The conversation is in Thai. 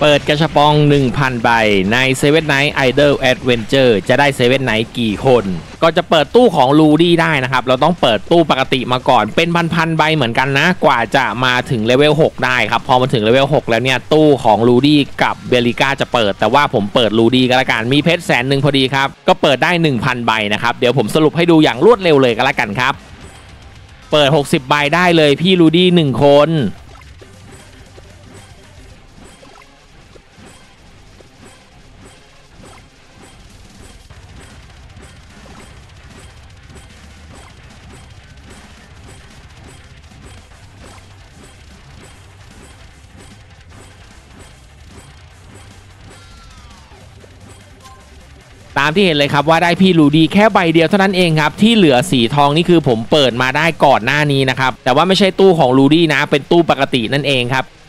เปิดกระชับปอง 1,000 ใบใน Seven Night Idle Adventure จะได้ Seven Night กี่คนก็จะเปิดตู้ของลูดี้ได้นะครับเราต้องเปิดตู้ปกติมาก่อนเป็นพันใบเหมือนกันนะกว่าจะมาถึงเลเวล6ได้ครับพอมาถึงเลเวล6แล้วเนี่ยตู้ของลูดี้กับเบลิก้าจะเปิดแต่ว่าผมเปิดลูดี้ก็แล้วกันมีเพชร100,000พอดีครับก็เปิดได้ 1,000 ใบนะครับเดี๋ยวผมสรุปให้ดูอย่างรวดเร็วเลยก็แล้วกันครับเปิด60ใบได้เลยพี่ลูดี้1คนตามที่เห็นเลยครับว่าได้พี่ลูดี้แค่ใบเดียวเท่านั้นเองครับที่เหลือสีทองนี่คือผมเปิดมาได้ก่อนหน้านี้นะครับแต่ว่าไม่ใช่ตู้ของลูดี้นะเป็นตู้ปกตินั่นเองครับ